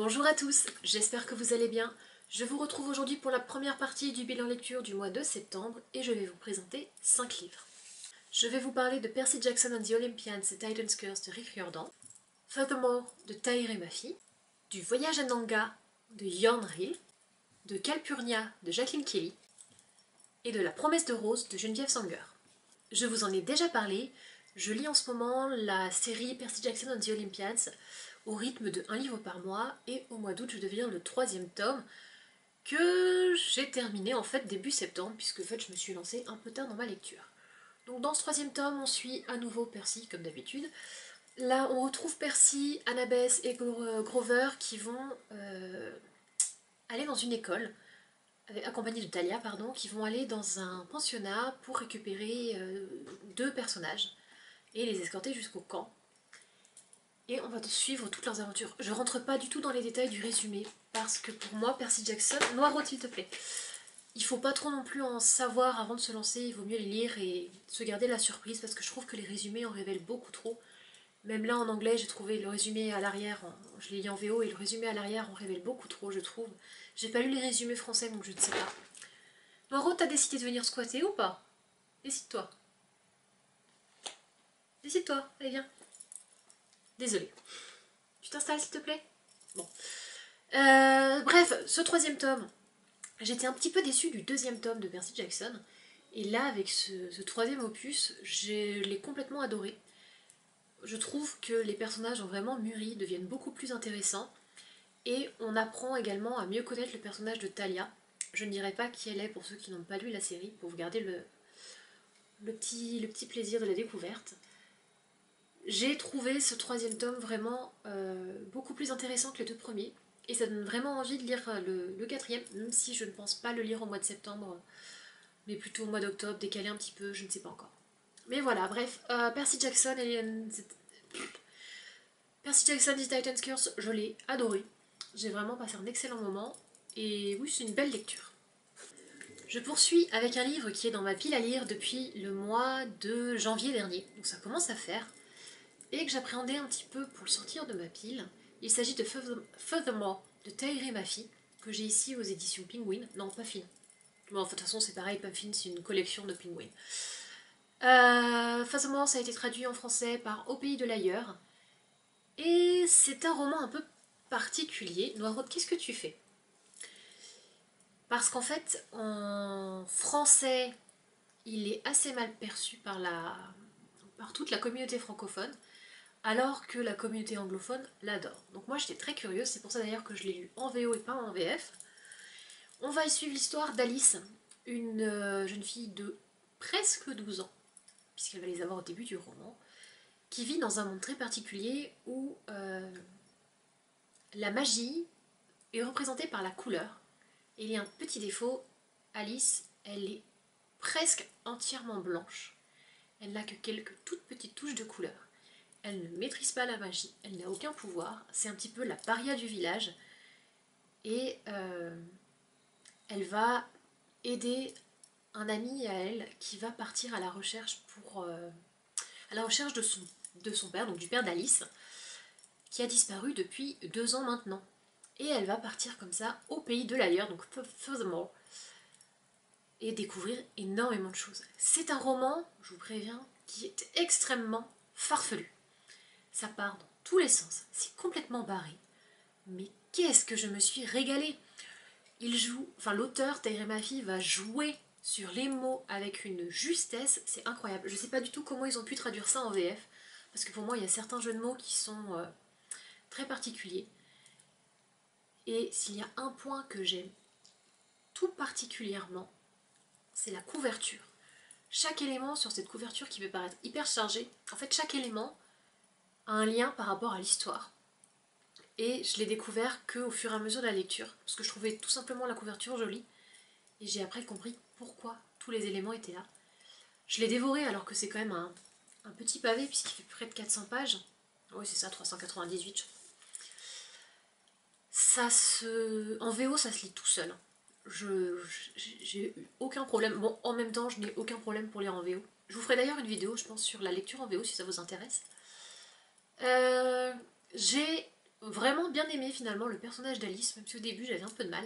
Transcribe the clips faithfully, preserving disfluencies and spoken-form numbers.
Bonjour à tous, j'espère que vous allez bien. Je vous retrouve aujourd'hui pour la première partie du bilan lecture du mois de septembre et je vais vous présenter cinq livres. Je vais vous parler de Percy Jackson and the Olympians et Titan's Curse de Rick Riordan, Furthermore de Tahereh Mafi, du Voyage à Nanga de Jorn Hill, de Calpurnia de Jacqueline Kelly et de La Promesse de Rose de Geneviève Sanger. Je vous en ai déjà parlé, je lis en ce moment la série Percy Jackson and the Olympians au rythme de un livre par mois et au mois d'août je devais lire le troisième tome que j'ai terminé en fait début septembre puisque en fait je me suis lancée un peu tard dans ma lecture. Donc dans ce troisième tome on suit à nouveau Percy comme d'habitude. Là on retrouve Percy, Annabeth et Grover qui vont euh, aller dans une école accompagnés de Thalia, pardon, qui vont aller dans un pensionnat pour récupérer euh, deux personnages et les escorter jusqu'au camp. Et on va suivre toutes leurs aventures. Je rentre pas du tout dans les détails du résumé, parce que pour moi, Percy Jackson, Noireau s'il te plaît, il faut pas trop non plus en savoir avant de se lancer, il vaut mieux les lire et se garder la surprise, parce que je trouve que les résumés en révèlent beaucoup trop. Même là en anglais, j'ai trouvé le résumé à l'arrière, je l'ai lu en V O et le résumé à l'arrière en révèle beaucoup trop, je trouve. J'ai pas lu les résumés français donc je ne sais pas. Noireau, t'as décidé de venir squatter ou pas? Décide-toi. Décide-toi, allez viens. Désolée. Tu t'installes s'il te plaît? Bon. Euh, bref, ce troisième tome, j'étais un petit peu déçue du deuxième tome de Percy Jackson. Et là, avec ce, ce troisième opus, je l'ai complètement adoré. Je trouve que les personnages ont vraiment mûri, deviennent beaucoup plus intéressants. Et on apprend également à mieux connaître le personnage de Thalia. Je ne dirai pas qui elle est pour ceux qui n'ont pas lu la série, pour vous garder le, le, petit, le petit plaisir de la découverte. J'ai trouvé ce troisième tome vraiment euh, beaucoup plus intéressant que les deux premiers. Et ça donne vraiment envie de lire le, le quatrième, même si je ne pense pas le lire au mois de septembre, mais plutôt au mois d'octobre, décalé un petit peu, je ne sais pas encore. Mais voilà, bref, euh, Percy Jackson et... Percy Jackson et Titan's Curse, je l'ai adoré. J'ai vraiment passé un excellent moment, et oui, c'est une belle lecture. Je poursuis avec un livre qui est dans ma pile à lire depuis le mois de janvier dernier, donc ça commence à faire, et que j'appréhendais un petit peu pour le sortir de ma pile. Il s'agit de Furthermore de Tahereh Mafi, que j'ai ici aux éditions Penguin. Non, Puffin. Bon, de toute façon, c'est pareil, Puffin, c'est une collection de Penguin. Euh, Furthermore, ça a été traduit en français par Au pays de l'ailleurs. Et c'est un roman un peu particulier. Noireau, qu'est-ce que tu fais? Parce qu'en fait, en français, il est assez mal perçu par, la... par toute la communauté francophone, alors que la communauté anglophone l'adore. Donc moi j'étais très curieuse, c'est pour ça d'ailleurs que je l'ai lu en V O et pas en V F. On va y suivre l'histoire d'Alice, une euh, jeune fille de presque douze ans, puisqu'elle va les avoir au début du roman, qui vit dans un monde très particulier où euh, la magie est représentée par la couleur. Et il y a un petit défaut, Alice, elle est presque entièrement blanche. Elle n'a que quelques toutes petites touches de couleur. Elle ne maîtrise pas la magie, elle n'a aucun pouvoir, c'est un petit peu la paria du village. Et euh, elle va aider un ami à elle qui va partir à la recherche pour euh, à la recherche de son, de son père, donc du père d'Alice, qui a disparu depuis deux ans maintenant. Et elle va partir comme ça au pays de l'ailleurs, donc Furthermore, et découvrir énormément de choses. C'est un roman, je vous préviens, qui est extrêmement farfelu. Ça part dans tous les sens, c'est complètement barré. Mais qu'est-ce que je me suis régalée! Il joue, enfin l'auteur, Tahereh Mafi, va jouer sur les mots avec une justesse, c'est incroyable. Je sais pas du tout comment ils ont pu traduire ça en V F, parce que pour moi il y a certains jeux de mots qui sont euh, très particuliers. Et s'il y a un point que j'aime tout particulièrement, c'est la couverture. Chaque élément sur cette couverture qui peut paraître hyper chargé, en fait chaque élément a un lien par rapport à l'histoire. Et je l'ai découvert qu'au fur et à mesure de la lecture, parce que je trouvais tout simplement la couverture jolie, et j'ai après compris pourquoi tous les éléments étaient là. Je l'ai dévoré alors que c'est quand même un, un petit pavé, puisqu'il fait près de quatre cents pages. Oui c'est ça, trois cent quatre-vingt-dix-huit. Ça se... En V O ça se lit tout seul. Je j'ai eu aucun problème. Bon, en même temps, je n'ai aucun problème pour lire en V O. Je vous ferai d'ailleurs une vidéo, je pense, sur la lecture en V O si ça vous intéresse. Euh, j'ai vraiment bien aimé finalement le personnage d'Alice, même si au début j'avais un peu de mal.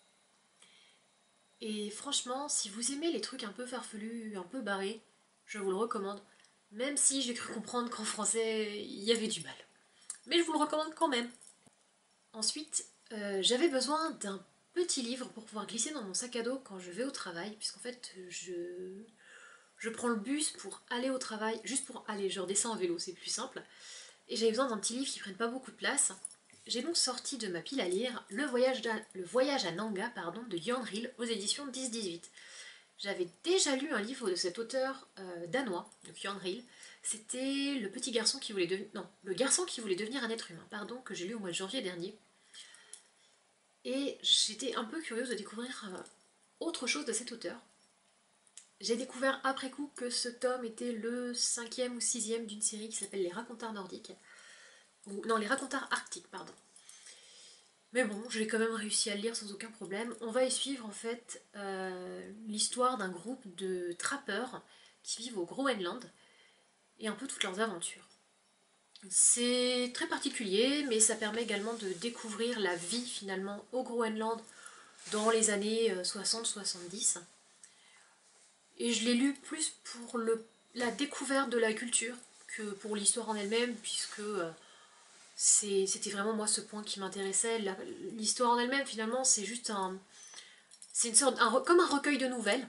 Et franchement, si vous aimez les trucs un peu farfelus, un peu barrés, je vous le recommande. Même si j'ai cru comprendre qu'en français, il y avait du mal. Mais je vous le recommande quand même. Ensuite, euh, j'avais besoin d'un petit livre pour pouvoir glisser dans mon sac à dos quand je vais au travail, puisqu'en fait, je, je prends le bus pour aller au travail, juste pour aller, je redescends en vélo, c'est plus simple. Et j'avais besoin d'un petit livre qui prenne pas beaucoup de place. J'ai donc sorti de ma pile à lire Le voyage, le voyage à Nanga pardon, de Jan Rill aux éditions dix dix-huit. J'avais déjà lu un livre de cet auteur euh, danois, donc Jan Rill. C'était le petit garçon qui voulait devenir... Non, le garçon qui voulait devenir un être humain, pardon, que j'ai lu au mois de janvier dernier. Et j'étais un peu curieuse de découvrir euh, autre chose de cet auteur. J'ai découvert après coup que ce tome était le cinquième ou sixième d'une série qui s'appelle Les Racontars Nordiques. Ou, non, Les Racontars Arctiques, pardon. Mais bon, j'ai quand même réussi à le lire sans aucun problème. On va y suivre en fait euh, l'histoire d'un groupe de trappeurs qui vivent au Groenland et un peu toutes leurs aventures. C'est très particulier, mais ça permet également de découvrir la vie finalement au Groenland dans les années soixante soixante-dix. Et je l'ai lu plus pour le, la découverte de la culture que pour l'histoire en elle-même, puisque euh, c'était vraiment moi ce point qui m'intéressait. L'histoire en elle-même finalement c'est juste un... C'est une sorte... Un, comme un recueil de nouvelles.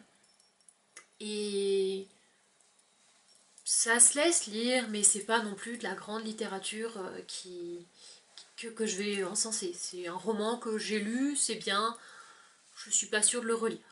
Et ça se laisse lire, mais c'est pas non plus de la grande littérature euh, qui, que, que je vais encenser. C'est un roman que j'ai lu, c'est bien, je suis pas sûre de le relire.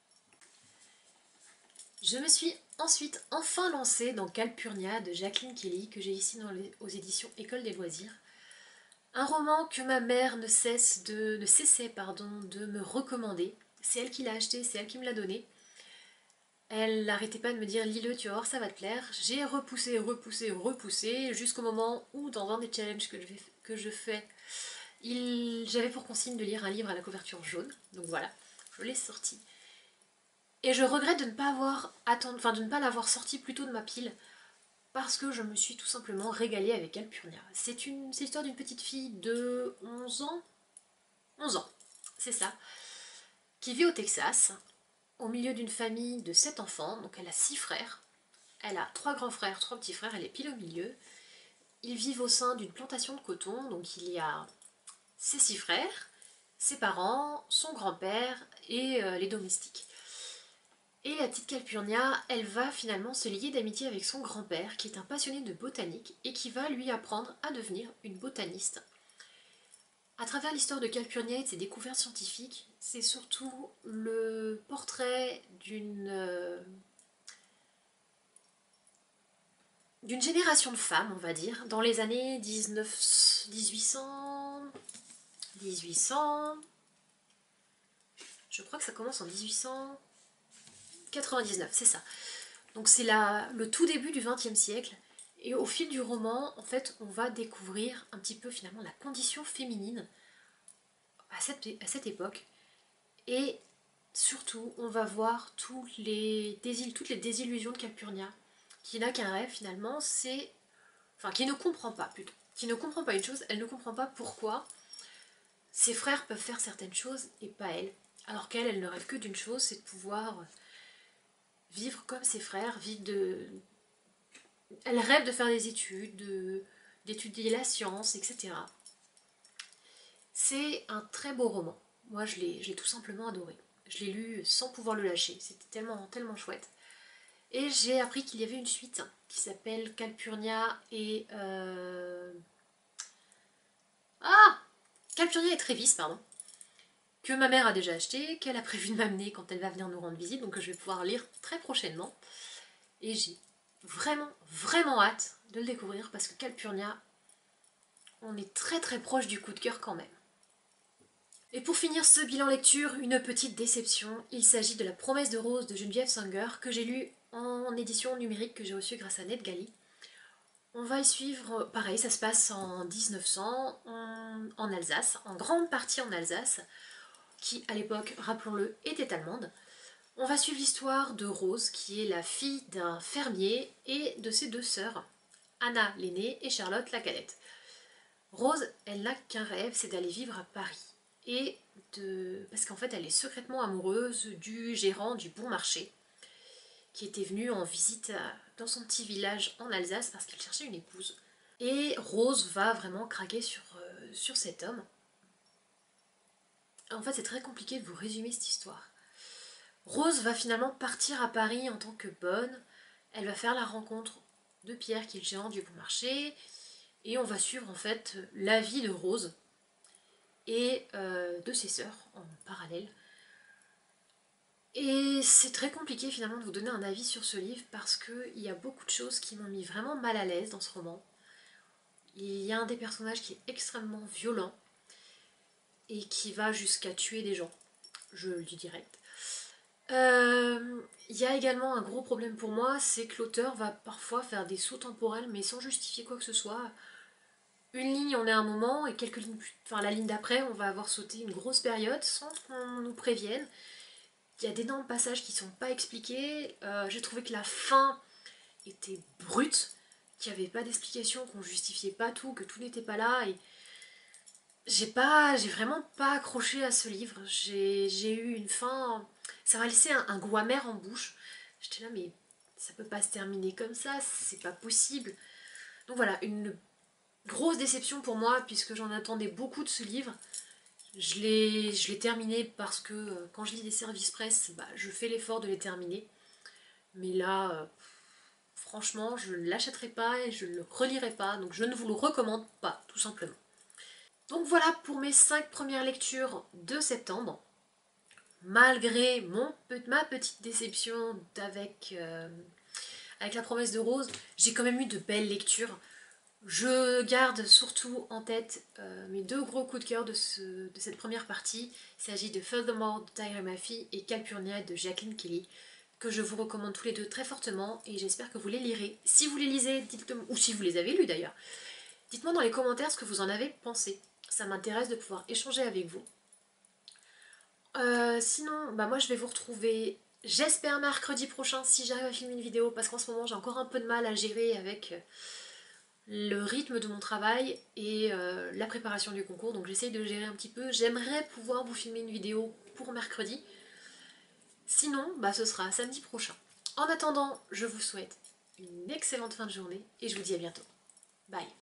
Je me suis ensuite enfin lancée dans Calpurnia de Jacqueline Kelly, que j'ai ici dans les, aux éditions École des loisirs. Un roman que ma mère ne, cesse de, ne cessait pardon, de me recommander. C'est elle qui l'a acheté, c'est elle qui me l'a donné. Elle n'arrêtait pas de me dire « lis-le, tu vas voir, ça va te plaire ». J'ai repoussé, repoussé, repoussé, jusqu'au moment où, dans un des challenges que je, vais, que je fais, j'avais pour consigne de lire un livre à la couverture jaune. Donc voilà, je l'ai sorti. Et je regrette de ne pas avoir attendu, enfin de ne pas l'avoir sorti plus tôt de ma pile, parce que je me suis tout simplement régalée avec Calpurnia. C'est l'histoire d'une petite fille de onze ans, onze ans, c'est ça, qui vit au Texas, au milieu d'une famille de sept enfants, donc elle a six frères. Elle a trois grands frères, trois petits frères, elle est pile au milieu. Ils vivent au sein d'une plantation de coton, donc il y a ses six frères, ses parents, son grand-père et euh, les domestiques. Et la petite Calpurnia, elle va finalement se lier d'amitié avec son grand-père, qui est un passionné de botanique, et qui va lui apprendre à devenir une botaniste. À travers l'histoire de Calpurnia et de ses découvertes scientifiques, c'est surtout le portrait d'une euh, d'une génération de femmes, on va dire, dans les années dix-neuf, mille huit cents, mille huit cents, je crois que ça commence en mille huit cent quatre-vingt-dix-neuf, c'est ça. Donc c'est le tout début du vingtième siècle, et au fil du roman, en fait, on va découvrir un petit peu finalement la condition féminine à cette, à cette époque, et surtout, on va voir toutes les, toutes les désillusions de Calpurnia, qui n'a qu'un rêve finalement, c'est... Enfin, qui ne comprend pas plutôt. Qui ne comprend pas une chose, elle ne comprend pas pourquoi ses frères peuvent faire certaines choses et pas elle. Alors qu'elle, elle ne rêve que d'une chose, c'est de pouvoir vivre comme ses frères, vivre de... Elle rêve de faire des études, d'étudier la science, et cetera. C'est un très beau roman. Moi, je l'ai tout simplement adoré. Je l'ai lu sans pouvoir le lâcher. C'était tellement, tellement chouette. Et j'ai appris qu'il y avait une suite qui s'appelle Calpurnia et... Euh... Ah Calpurnia et Trévis, pardon. Que ma mère a déjà acheté, qu'elle a prévu de m'amener quand elle va venir nous rendre visite, donc que je vais pouvoir lire très prochainement. Et j'ai vraiment, vraiment hâte de le découvrir parce que Calpurnia, on est très très proche du coup de cœur quand même. Et pour finir ce bilan lecture, une petite déception. Il s'agit de La promesse de Rose de Geneviève Sanger que j'ai lu en édition numérique que j'ai reçue grâce à NetGalley. On va y suivre, pareil, ça se passe en mille neuf cents, en, en Alsace, en grande partie en Alsace, qui à l'époque, rappelons-le, était allemande. On va suivre l'histoire de Rose, qui est la fille d'un fermier, et de ses deux sœurs, Anna l'aînée et Charlotte la cadette. Rose, elle n'a qu'un rêve, c'est d'aller vivre à Paris. Et de... Parce qu'en fait, elle est secrètement amoureuse du gérant du Bon Marché, qui était venu en visite à- dans son petit village en Alsace parce qu'il cherchait une épouse. Et Rose va vraiment craquer sur, euh, sur cet homme. En fait, c'est très compliqué de vous résumer cette histoire. Rose va finalement partir à Paris en tant que bonne. Elle va faire la rencontre de Pierre, qui est le gérant du Bon Marché. Et on va suivre en fait la vie de Rose et euh, de ses sœurs en parallèle. Et c'est très compliqué finalement de vous donner un avis sur ce livre parce qu'il y a beaucoup de choses qui m'ont mis vraiment mal à l'aise dans ce roman. Il y a un des personnages qui est extrêmement violent et qui va jusqu'à tuer des gens, je le dis direct. Euh, Il y a également un gros problème pour moi, c'est que l'auteur va parfois faire des sauts temporels mais sans justifier quoi que ce soit. Une ligne, on est à un moment, et quelques lignes plus... Enfin, la ligne d'après, on va avoir sauté une grosse période sans qu'on nous prévienne. Il y a d'énormes passages qui ne sont pas expliqués. Euh, J'ai trouvé que la fin était brute, qu'il n'y avait pas d'explication, qu'on justifiait pas tout, que tout n'était pas là. Et j'ai pas, j'ai vraiment pas accroché à ce livre. J'ai eu une fin... Ça m'a laissé un, un goût amer en bouche. J'étais là, mais ça peut pas se terminer comme ça, c'est pas possible. Donc voilà, une grosse déception pour moi, puisque j'en attendais beaucoup de ce livre. Je l'ai terminé parce que euh, quand je lis des services presse, bah, je fais l'effort de les terminer. Mais là, euh, franchement, je ne l'achèterai pas et je ne le relirai pas, donc je ne vous le recommande pas, tout simplement. Donc voilà pour mes cinq premières lectures de septembre. Malgré mon, ma petite déception avec, euh, avec La Promesse de Rose, j'ai quand même eu de belles lectures. Je garde surtout en tête euh, mes deux gros coups de cœur de, ce, de cette première partie. Il s'agit de Furthermore de Tyler Maffey et Calpurnia de Jacqueline Kelly, que je vous recommande tous les deux très fortement et j'espère que vous les lirez. Si vous les lisez, dites-le, ou si vous les avez lus d'ailleurs, dites-moi dans les commentaires ce que vous en avez pensé. Ça m'intéresse de pouvoir échanger avec vous. Euh, sinon, bah moi je vais vous retrouver, j'espère mercredi prochain si j'arrive à filmer une vidéo, parce qu'en ce moment j'ai encore un peu de mal à gérer avec le rythme de mon travail et euh, la préparation du concours, donc j'essaye de gérer un petit peu. J'aimerais pouvoir vous filmer une vidéo pour mercredi. Sinon, bah ce sera samedi prochain. En attendant, je vous souhaite une excellente fin de journée et je vous dis à bientôt. Bye.